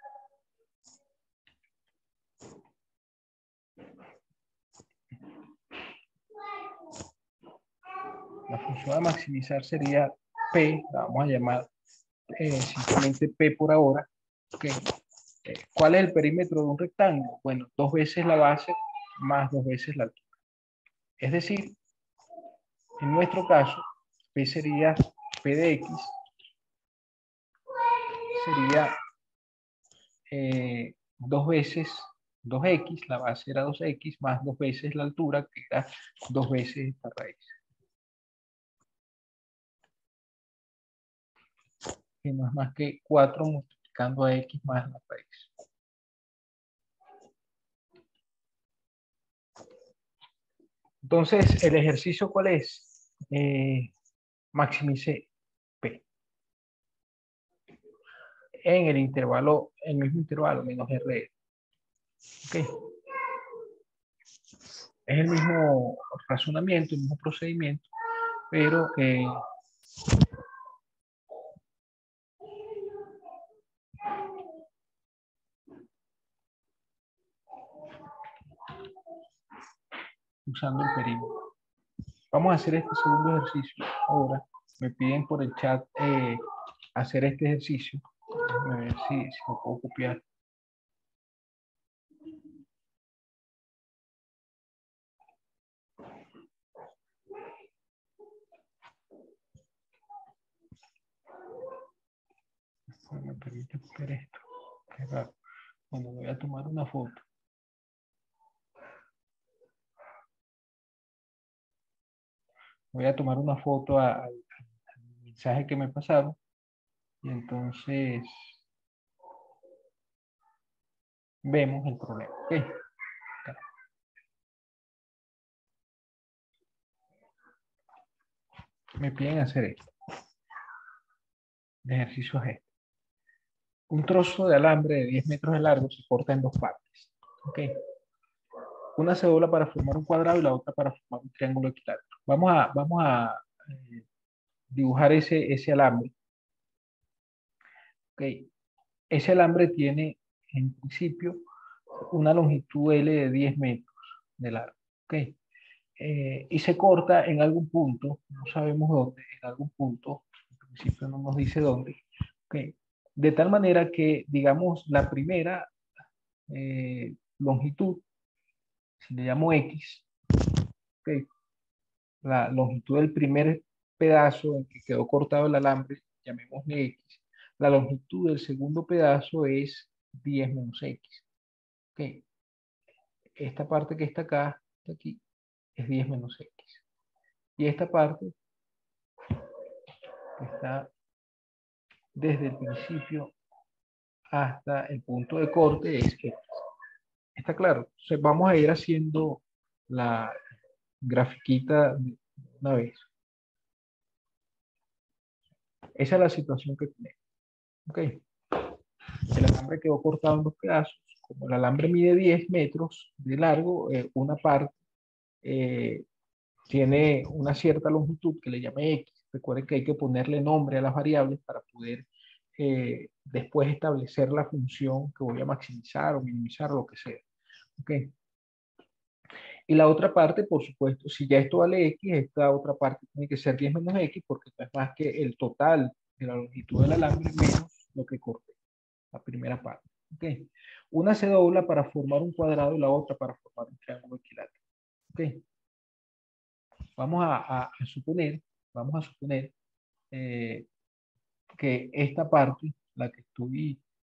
la función a maximizar sería P, la vamos a llamar eh, simplemente P por ahora. Okay. Eh, ¿Cuál es el perímetro de un rectángulo? Bueno, dos veces la base más dos veces la altura. Es decir, en nuestro caso, P sería P de X, sería eh, dos veces dos x, la base era dos x, más dos veces la altura, que era dos veces esta raíz. Que no es más que cuatro multiplicando a x más la raíz. Entonces, ¿el ejercicio cuál es? Eh, maximice P. En el intervalo, el mismo intervalo, menos R. Okay. Es el mismo razonamiento, el mismo procedimiento, pero eh, usando el perímetro. Vamos a hacer este segundo ejercicio. Ahora me piden por el chat eh, hacer este ejercicio. Déjame ver si, si lo puedo copiar. No me permite copiar esto. Qué raro. Bueno, voy a tomar una foto. Voy a tomar una foto al mensaje que me pasaron. Y entonces vemos el problema. Okay. Me piden hacer esto. El ejercicio es este. Un trozo de alambre de diez metros de largo se corta en dos partes. Okay. Una se dobla para formar un cuadrado y la otra para formar un triángulo equilátero. Vamos a, vamos a eh, dibujar ese, ese alambre. Okay. Ese alambre tiene, en principio, una longitud L de diez metros de largo. Okay. Eh, y se corta en algún punto, no sabemos dónde, en algún punto, en principio no nos dice dónde. Okay. De tal manera que, digamos, la primera eh, longitud, si le llamo X, okay, la longitud del primer pedazo en que quedó cortado el alambre, llamémosle X. La longitud del segundo pedazo es diez menos X. Okay. Esta parte que está acá, está aquí, es diez menos X. Y esta parte que está desde el principio hasta el punto de corte es X. ¿Está claro? Entonces vamos a ir haciendo la grafiquita de una vez. Esa es la situación que tenemos. Okay. El alambre quedó cortado en dos pedazos. Como el alambre mide diez metros de largo, eh, una parte eh, tiene una cierta longitud que le llame X. Recuerden que hay que ponerle nombre a las variables para poder eh, después establecer la función que voy a maximizar o minimizar, lo que sea. Okay. Y la otra parte, por supuesto, si ya esto vale X, esta otra parte tiene que ser diez menos X, porque no es más que el total de la longitud del alambre menos lo que corté, la primera parte. ¿Ok? Una se dobla para formar un cuadrado y la otra para formar un triángulo equilátero. ¿Ok? Vamos a, a- a suponer, vamos a suponer eh, que esta parte, la que estoy,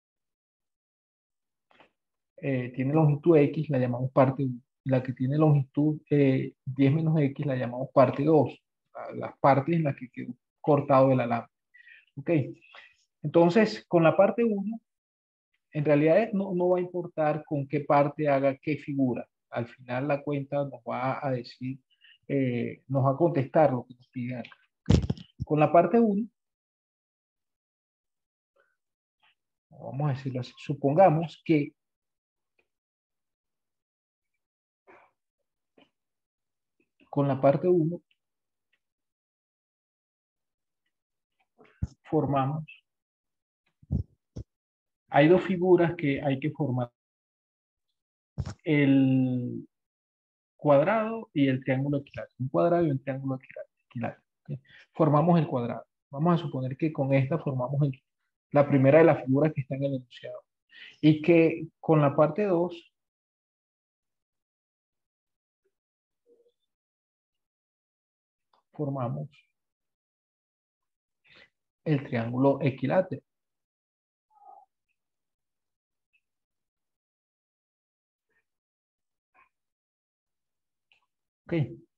eh, tiene longitud X, la llamamos parte uno. La que tiene longitud eh, diez menos X, la llamamos parte dos. La- Las partes en las que quedó cortado el alambre. ¿Ok? Entonces, con la parte uno, en realidad no, no va a importar con qué parte haga qué figura. Al final la cuenta nos va a decir, eh, nos va a contestar lo que nos piden acá. Con la parte uno, vamos a decirlo así, supongamos que con la parte uno formamos, hay dos figuras que hay que formar, el cuadrado y el triángulo equilátero, un cuadrado y un triángulo equilátero. ¿Ok? Formamos el cuadrado. Vamos a suponer que con esta formamos el- la primera de las figuras que está en el enunciado. Y que con la parte dos formamos el triángulo equilátero. ¿Ok?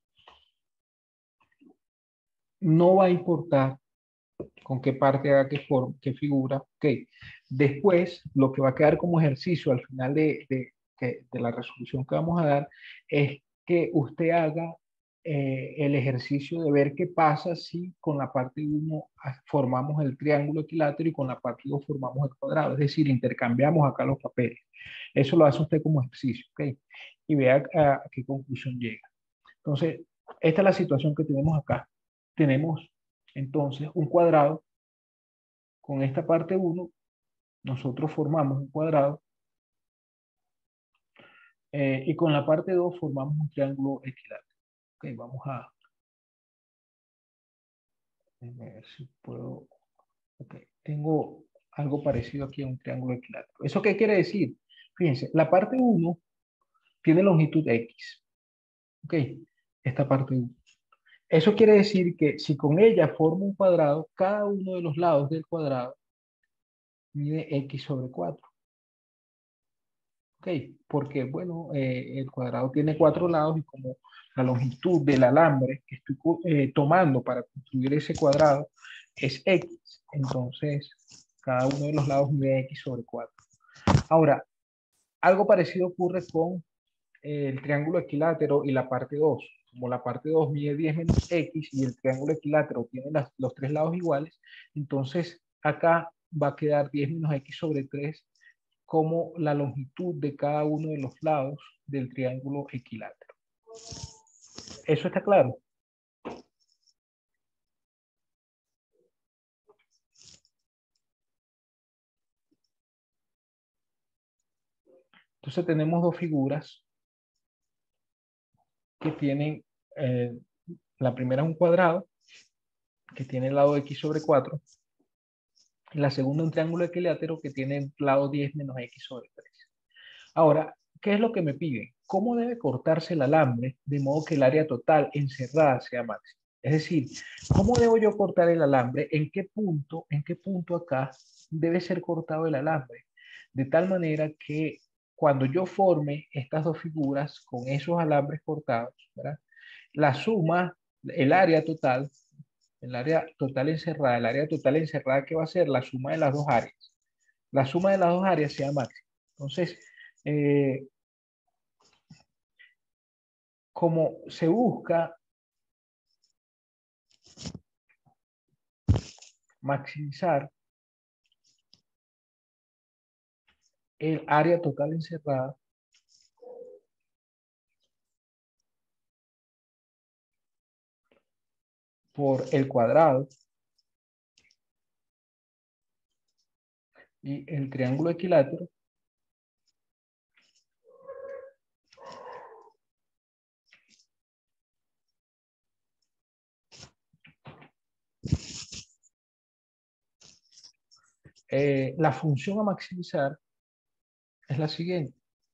No va a importar con qué parte haga qué, forma, qué figura. ¿Ok? Después, lo que va a quedar como ejercicio al final de, de, de, de la resolución que vamos a dar es que usted haga eh, el ejercicio de ver qué pasa si con la parte uno formamos el triángulo equilátero y con la parte dos formamos el cuadrado. Es decir, intercambiamos acá los papeles. Eso lo hace usted como ejercicio. ¿Ok? Y vea a, a qué conclusión llega. Entonces, esta es la situación que tenemos acá. Tenemos entonces un cuadrado con esta parte uno, nosotros formamos un cuadrado eh, y con la parte dos formamos un triángulo equilátero. Ok, vamos a, déjame ver si puedo. Ok, tengo algo parecido aquí a un triángulo equilátero. ¿Eso qué quiere decir? Fíjense, la parte uno tiene longitud X. Ok, esta parte uno. Eso quiere decir que si con ella formo un cuadrado, cada uno de los lados del cuadrado mide X sobre cuatro. Ok, porque bueno, eh, el cuadrado tiene cuatro lados y como la longitud del alambre que estoy eh, tomando para construir ese cuadrado es X, entonces cada uno de los lados mide X sobre cuatro. Ahora, algo parecido ocurre con eh, el triángulo equilátero y la parte dos. Como la parte dos mide diez menos X y el triángulo equilátero tiene las, los tres lados iguales, entonces acá va a quedar diez menos X sobre tres como la longitud de cada uno de los lados del triángulo equilátero. ¿Eso está claro? Entonces tenemos dos figuras que tienen, eh, la primera es un cuadrado que tiene el lado X sobre cuatro y la segunda un triángulo equilátero que tiene el lado diez menos X sobre tres. Ahora, ¿qué es lo que me piden? ¿Cómo debe cortarse el alambre de modo que el área total encerrada sea máxima? Es decir, ¿cómo debo yo cortar el alambre? ¿En qué punto, en qué punto acá debe ser cortado el alambre? De tal manera que cuando yo forme estas dos figuras con esos alambres cortados, ¿verdad? La suma, el área total, el área total encerrada, el área total encerrada que va a ser la suma de las dos áreas. La suma de las dos áreas sea máxima. Entonces, eh, como se busca maximizar el área total encerrada, por el cuadrado y el triángulo equilátero, eh, la función a maximizar es la siguiente.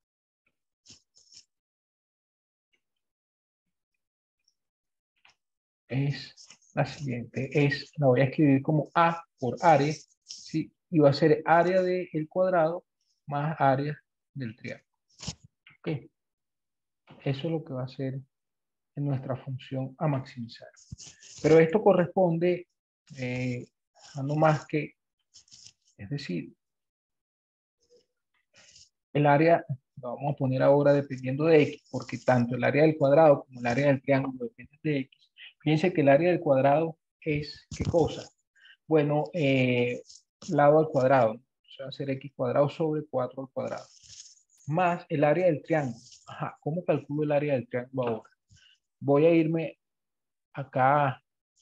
Es la siguiente. Es, la voy a escribir como A por área, ¿sí? Y va a ser área del cuadrado más área del triángulo. Ok. Eso es lo que va a ser en nuestra función a maximizar. Pero esto corresponde eh, a no más que, es decir, el área, lo vamos a poner ahora dependiendo de X, porque tanto el área del cuadrado como el área del triángulo dependen de X. Fíjense que el área del cuadrado es, ¿qué cosa? Bueno, eh, lado al cuadrado, o sea, va a ser X cuadrado sobre cuatro al cuadrado, más el área del triángulo. Ajá, ¿cómo calculo el área del triángulo ahora? Voy a irme acá,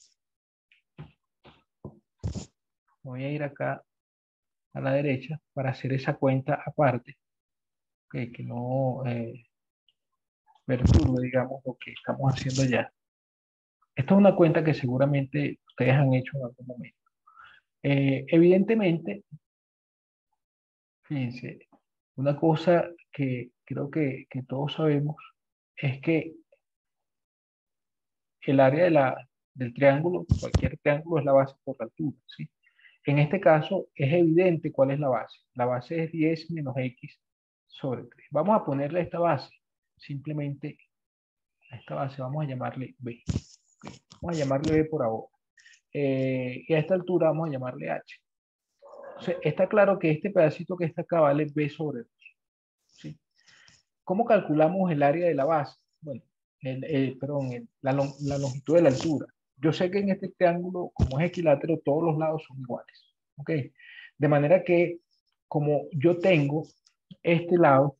voy a ir acá a la derecha para hacer esa cuenta aparte, que, que no eh, perturbe, digamos, lo que estamos haciendo ya. Esta es una cuenta que seguramente ustedes han hecho en algún momento. Eh, evidentemente, fíjense, una cosa que creo que, que todos sabemos es que el área de la, del triángulo, cualquier triángulo, es la base por la altura, ¿sí? En este caso es evidente cuál es la base. La base es diez menos x sobre tres. Vamos a ponerle esta base, simplemente a esta base vamos a llamarle b. ¿Okay? Vamos a llamarle b por ahora. Eh, y a esta altura vamos a llamarle h. Entonces, está claro que este pedacito que está acá vale b sobre dos. ¿Sí? ¿Cómo calculamos el área de la base? Bueno, el, el, perdón, el, la, la longitud de la altura. Yo sé que en este triángulo, como es equilátero, todos los lados son iguales. ¿Ok? De manera que, como yo tengo este lado,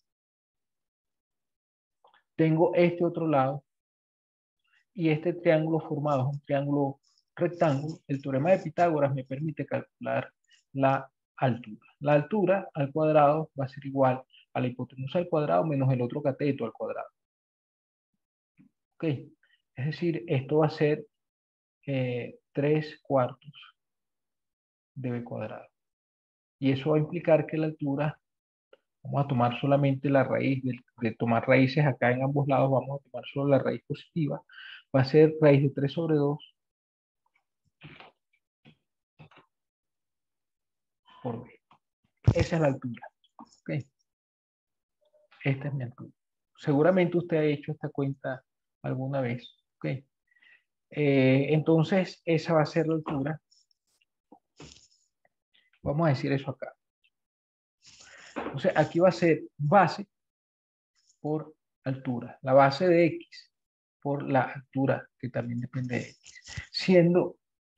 tengo este otro lado, y este triángulo formado es un triángulo rectángulo, el teorema de Pitágoras me permite calcular la altura. La altura al cuadrado va a ser igual a la hipotenusa al cuadrado menos el otro cateto al cuadrado. ¿Ok? Es decir, esto va a ser eh, tres cuartos de b cuadrado. Y eso va a implicar que la altura, vamos a tomar solamente la raíz, de, de tomar raíces acá en ambos lados, vamos a tomar solo la raíz positiva, va a ser raíz de tres sobre dos por b. Esa es la altura. ¿Ok? Esta es mi altura. Seguramente usted ha hecho esta cuenta alguna vez. ¿Ok? Eh, entonces, esa va a ser la altura. Vamos a decir eso acá. Entonces, aquí va a ser base por altura. La base de X por la altura, que también depende de X. Siendo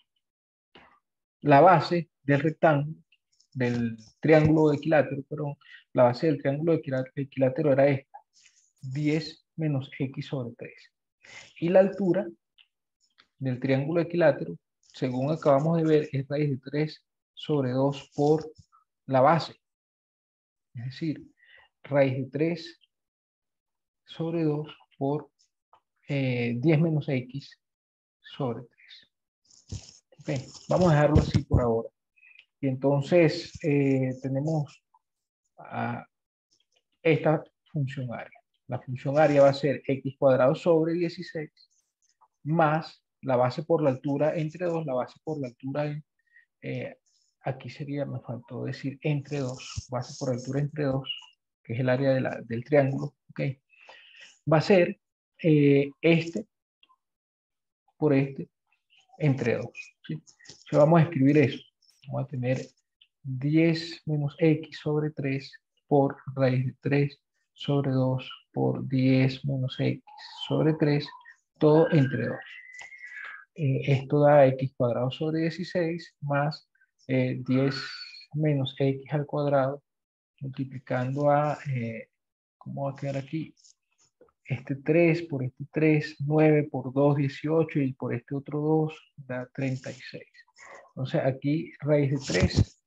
la base del rectángulo, del triángulo equilátero, perdón, la base del triángulo equilátero era esta, diez menos X sobre tres. Y la altura del triángulo equilátero, según acabamos de ver, es raíz de tres sobre dos por la base. Es decir, raíz de tres sobre dos por eh, diez menos X sobre tres. Okay, vamos a dejarlo así por ahora. Y entonces eh, tenemos a esta función área. La función área va a ser x cuadrado sobre dieciséis más la base por la altura entre dos, la base por la altura en, eh, aquí sería, me faltó decir entre dos, base por altura entre dos, que es el área de la, del triángulo, ¿ok? Va a ser eh, este por este entre dos, ¿sí? Entonces vamos a escribir eso. Vamos a tener diez menos x sobre tres por raíz de tres sobre dos por diez menos x sobre tres, todo entre dos. Eh, esto da x cuadrado sobre dieciséis más eh, diez menos x al cuadrado multiplicando a, eh, ¿cómo va a quedar aquí? Este tres por este tres, nueve por dos, dieciocho y por este otro dos da treinta y seis. Entonces aquí raíz de tres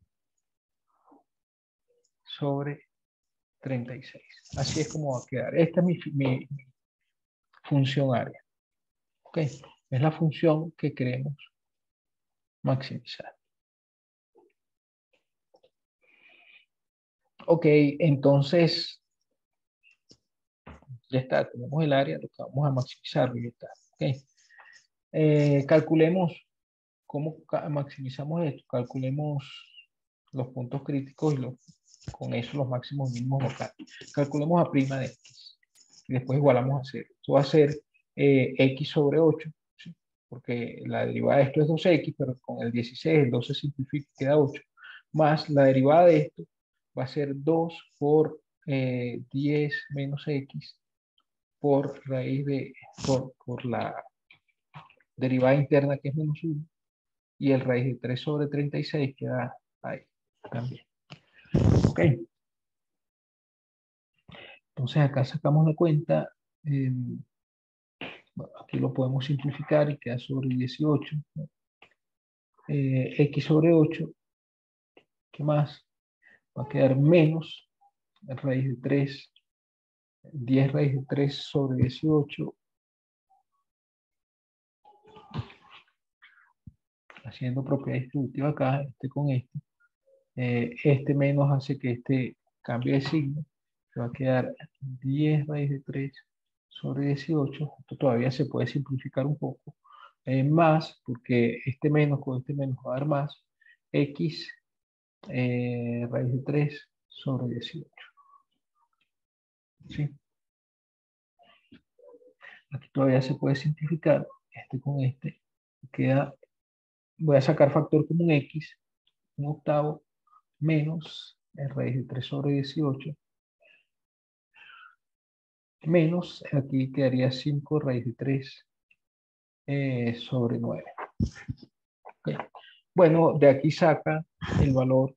sobre treinta y seis. Así es como va a quedar. Esta es mi, mi, mi función área. ¿Ok? Es la función que queremos maximizar. Ok, entonces ya está, tenemos el área, lo que vamos a maximizar, ya está. Ok. Eh, calculemos cómo ca- maximizamos esto, calculemos los puntos críticos y los, con eso los máximos mínimos locales. Calculemos a prima de x y después igualamos a cero. Esto va a ser eh, x sobre ocho, ¿sí? Porque la derivada de esto es dos equis, pero con el dieciséis, el dos se simplifica y queda ocho, más la derivada de esto va a ser dos por eh, diez menos x por raíz de, por, por la derivada interna que es menos uno, y el raíz de tres sobre treinta y seis queda ahí también. Ok, entonces acá sacamos la cuenta, eh, bueno, aquí lo podemos simplificar y queda sobre dieciocho, ¿no? Eh, x sobre ocho, ¿qué más? Va a quedar menos raíz de tres, diez raíz de tres sobre dieciocho, haciendo propiedad distributiva acá, este con este. Eh, este menos hace que este cambie de signo, que va a quedar diez raíz de tres sobre dieciocho. Esto todavía se puede simplificar un poco, eh, más, porque este menos con este menos va a dar más, x eh, raíz de tres sobre dieciocho. ¿Sí? Aquí todavía se puede simplificar, este con este, queda, voy a sacar factor común x, un octavo, menos eh, raíz de tres sobre dieciocho, menos, aquí quedaría cinco raíz de tres eh, sobre nueve. ¿Okay? Bueno, de aquí saca el valor,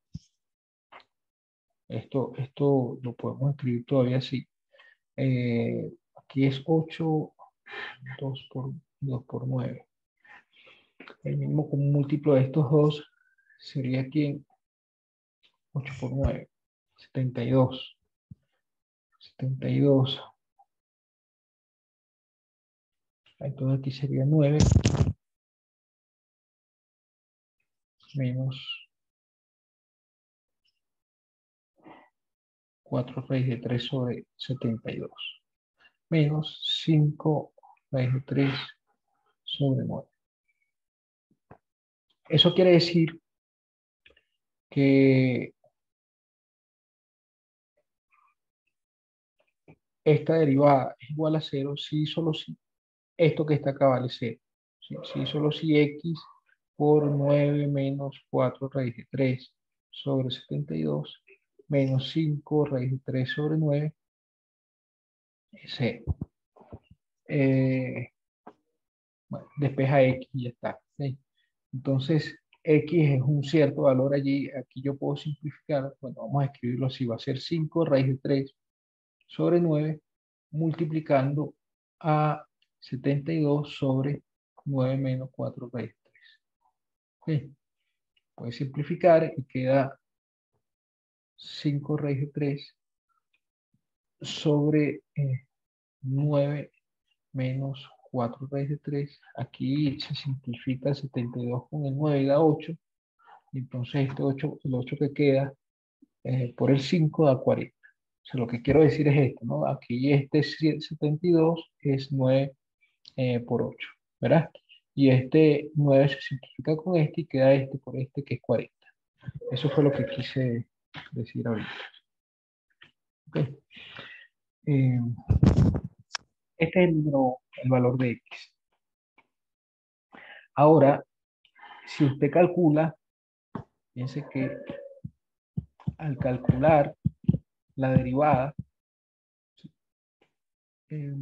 esto, esto lo podemos escribir todavía así. Eh, aquí es ocho, dos por, dos por nueve. El mínimo común múltiplo de estos dos sería aquí ocho por nueve, setenta y dos. setenta y dos. Entonces aquí sería nueve menos cuatro raíz de tres sobre setenta y dos. Menos cinco raíz de tres sobre nueve. Eso quiere decir que esta derivada es igual a cero si solo si esto que está acá vale cero. Si, si solo si x por nueve menos cuatro raíz de tres sobre setenta y dos menos cinco raíz de tres sobre nueve es cero. Eh, bueno, despeja x y ya está. ¿Sí? Entonces, x es un cierto valor allí. Aquí yo puedo simplificar. Bueno, vamos a escribirlo así. Va a ser cinco raíz de tres sobre nueve multiplicando a setenta y dos sobre nueve menos cuatro raíz de tres. ¿Sí? Puedes simplificar y queda cinco raíz de tres sobre eh, nueve menos cuatro raíz de tres. Aquí se simplifica setenta y dos con el nueve y da ocho. Y entonces este ocho, el ocho que queda eh, por el cinco da cuarenta. O sea, lo que quiero decir es esto, ¿no? Aquí este setenta y dos es nueve eh, por ocho, ¿verdad? Y este nueve se simplifica con este y queda este por este que es cuarenta. Eso fue lo que quise decir ahorita. Okay. Eh, este es el, número, el valor de x. Ahora, si usted calcula, piense que al calcular la derivada, eh,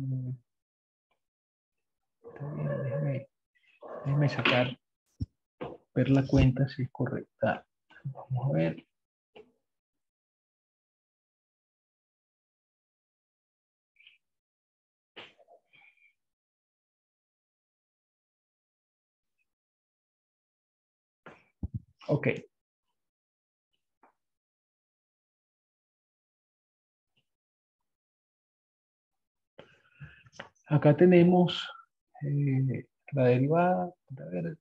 déjeme, déjeme sacar, ver la cuenta si es correcta. Vamos a ver. Ok. Acá tenemos eh, la derivada. A ver,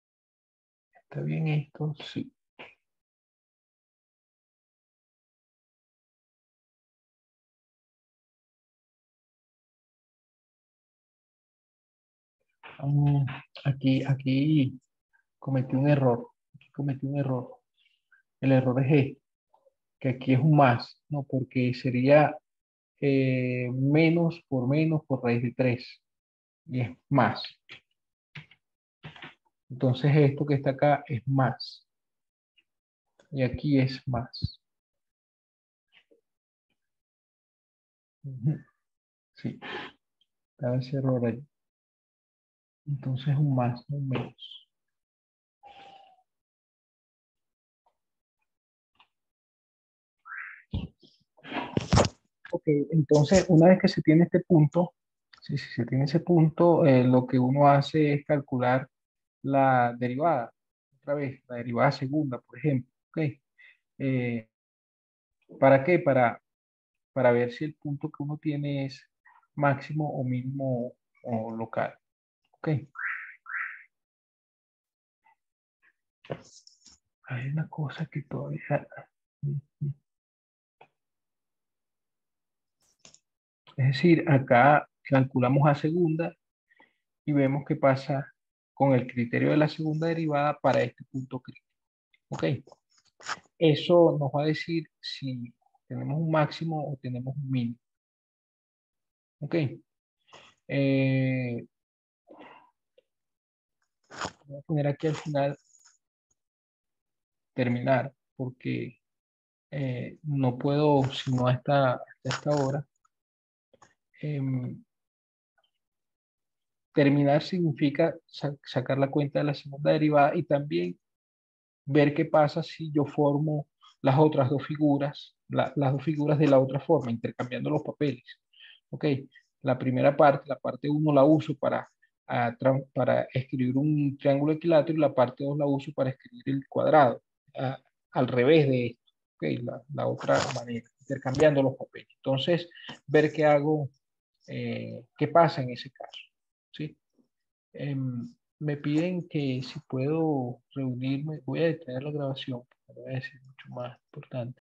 ¿está bien esto? Sí. Mm, aquí, aquí cometí un error. Aquí cometí un error. El error es este, que aquí es un más, ¿no? Porque sería eh, menos por menos por raíz de tres y es más. Entonces esto que está acá es más y aquí es más. Ujú. Sí, estaba ese error ahí. Entonces un más, no un menos. Ok, entonces una vez que se tiene este punto, si se tiene ese punto, eh, lo que uno hace es calcular la derivada. Otra vez, la derivada segunda, por ejemplo. Ok. Eh, ¿para qué? Para, para ver si el punto que uno tiene es máximo o mínimo o local. Ok. Hay una cosa que todavía... Es decir, acá calculamos a segunda y vemos qué pasa con el criterio de la segunda derivada para este punto crítico. Ok. Eso nos va a decir si tenemos un máximo o tenemos un mínimo. Ok. Eh, Voy a poner aquí al final terminar porque eh, no puedo, sino hasta, hasta esta hora. Em, terminar significa sa- sacar la cuenta de la segunda derivada y también ver qué pasa si yo formo las otras dos figuras, la- las dos figuras de la otra forma, intercambiando los papeles. Ok, la primera parte, la parte uno la uso para, ah, tra- para escribir un triángulo equilátero y la parte dos la uso para escribir el cuadrado, ah, al revés de esto. Ok, la, la otra manera, intercambiando los papeles. Entonces, ver qué hago, eh, qué pasa en ese caso. ¿Sí? Em, Me piden que si puedo reunirme, voy a detener la grabación, porque me voy a decir mucho más importante.